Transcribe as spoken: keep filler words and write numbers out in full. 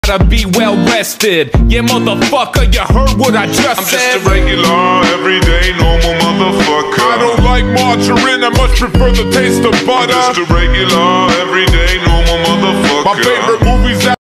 gotta be well rested. Yeah, motherfucker, you heard what I just I'm said. just a regular, everyday, normal motherfucker. I don't like margarine, I much prefer the taste of butter. I'm just a regular, everyday, normal motherfucker. My favorite movie's